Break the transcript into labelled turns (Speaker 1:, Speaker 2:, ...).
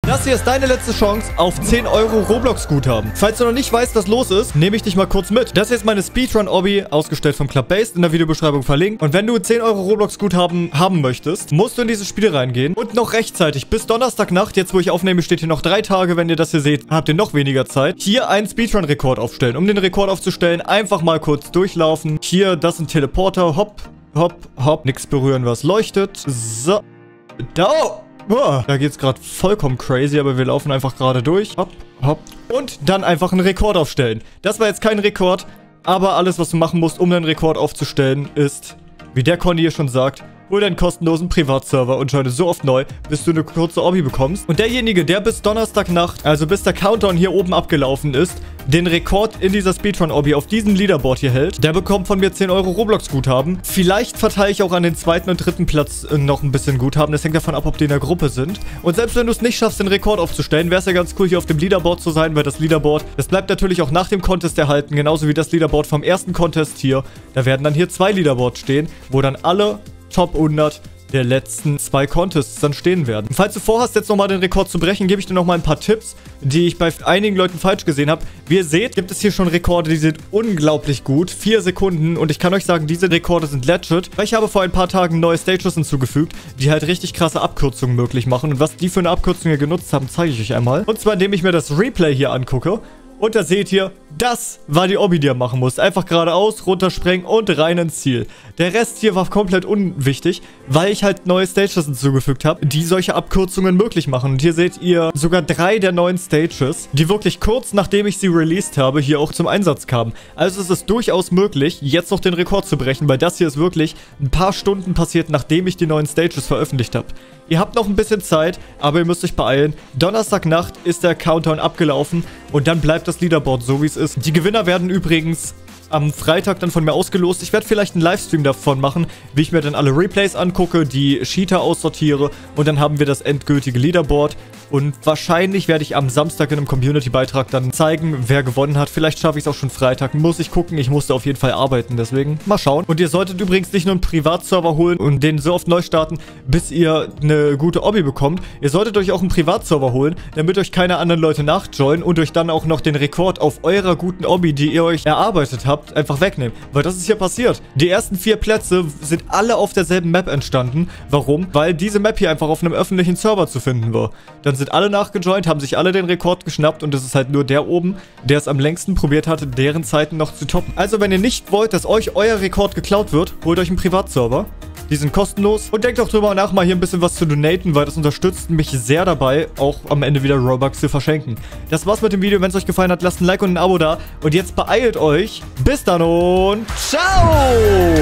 Speaker 1: Das hier ist deine letzte Chance auf 10 Euro Roblox-Guthaben. Falls du noch nicht weißt, was los ist, nehme ich dich mal kurz mit. Das hier ist meine Speedrun-Obby, ausgestellt vom Club Based, in der Videobeschreibung verlinkt. Und wenn du 10 Euro Roblox-Guthaben haben möchtest, musst du in dieses Spiel reingehen und noch rechtzeitig bis Donnerstagnacht, jetzt wo ich aufnehme, steht hier noch 3 Tage, wenn ihr das hier seht, habt ihr noch weniger Zeit, hier einen Speedrun-Rekord aufstellen. Um den Rekord aufzustellen, einfach mal kurz durchlaufen. Hier, das ist ein Teleporter, hopp, hopp, hopp. Nichts berühren, was leuchtet. So. Da geht's gerade vollkommen crazy, aber wir laufen einfach gerade durch. Hopp, hopp. Und dann einfach einen Rekord aufstellen. Das war jetzt kein Rekord, aber alles, was du machen musst, um einen Rekord aufzustellen, ist, wie der Conny hier schon sagt, hol deinen kostenlosen Privatserver und joine so oft neu, bis du eine kurze Obby bekommst. Und derjenige, der bis Donnerstagnacht, also bis der Countdown hier oben abgelaufen ist, den Rekord in dieser Speedrun-Obby auf diesem Leaderboard hier hält, der bekommt von mir 10 Euro Roblox-Guthaben. Vielleicht verteile ich auch an den 2. und 3. Platz noch ein bisschen Guthaben. Das hängt davon ab, ob die in der Gruppe sind. Und selbst wenn du es nicht schaffst, den Rekord aufzustellen, wäre es ja ganz cool, hier auf dem Leaderboard zu sein, weil das Leaderboard, das bleibt natürlich auch nach dem Contest erhalten, genauso wie das Leaderboard vom ersten Contest hier. Da werden dann hier 2 Leaderboards stehen, wo dann alle Top 100 der letzten 2 Contests dann stehen werden. Und falls du vorhast, jetzt nochmal den Rekord zu brechen, gebe ich dir nochmal ein paar Tipps, die ich bei einigen Leuten falsch gesehen habe. Wie ihr seht, gibt es hier schon Rekorde, die sind unglaublich gut. 4 Sekunden und ich kann euch sagen, diese Rekorde sind legit. Weil ich habe vor ein paar Tagen neue Stages hinzugefügt, die halt richtig krasse Abkürzungen möglich machen. Und was die für eine Abkürzung hier genutzt haben, zeige ich euch einmal. Und zwar, indem ich mir das Replay hier angucke. Und da seht ihr, das war die Obby, die ihr machen musst. Einfach geradeaus, runterspringen und rein ins Ziel. Der Rest hier war komplett unwichtig, weil ich halt neue Stages hinzugefügt habe, die solche Abkürzungen möglich machen. Und hier seht ihr sogar 3 der neuen Stages, die wirklich kurz nachdem ich sie released habe, hier auch zum Einsatz kamen. Also es ist durchaus möglich, jetzt noch den Rekord zu brechen, weil das hier ist wirklich ein paar Stunden passiert, nachdem ich die neuen Stages veröffentlicht habe. Ihr habt noch ein bisschen Zeit, aber ihr müsst euch beeilen. Donnerstagnacht ist der Countdown abgelaufen und dann bleibt das Leaderboard so, wie es ist. Die Gewinner werden übrigens am Freitag dann von mir ausgelost. Ich werde vielleicht einen Livestream davon machen, wie ich mir dann alle Replays angucke, die Cheater aussortiere und dann haben wir das endgültige Leaderboard. Und wahrscheinlich werde ich am Samstag in einem Community-Beitrag dann zeigen, wer gewonnen hat. Vielleicht schaffe ich es auch schon Freitag. Muss ich gucken. Ich musste auf jeden Fall arbeiten, deswegen mal schauen. Und ihr solltet übrigens nicht nur einen Privatserver holen und den so oft neu starten, bis ihr eine gute Obby bekommt. Ihr solltet euch auch einen Privatserver holen, damit euch keine anderen Leute nachjoinen und euch dann auch noch den Rekord auf eurer guten Obby, die ihr euch erarbeitet habt, einfach wegnehmen. Weil das ist hier passiert. Die ersten 4 Plätze sind alle auf derselben Map entstanden. Warum? Weil diese Map hier einfach auf einem öffentlichen Server zu finden war. Dann sind alle nachgejoint, haben sich alle den Rekord geschnappt und es ist halt nur der oben, der es am längsten probiert hatte, deren Zeiten noch zu toppen. Also wenn ihr nicht wollt, dass euch euer Rekord geklaut wird, holt euch einen Privatserver. Die sind kostenlos. Und denkt auch drüber nach, mal hier ein bisschen was zu donaten, weil das unterstützt mich sehr dabei, auch am Ende wieder Robux zu verschenken. Das war's mit dem Video. Wenn es euch gefallen hat, lasst ein Like und ein Abo da. Und jetzt beeilt euch. Bis dann und ciao!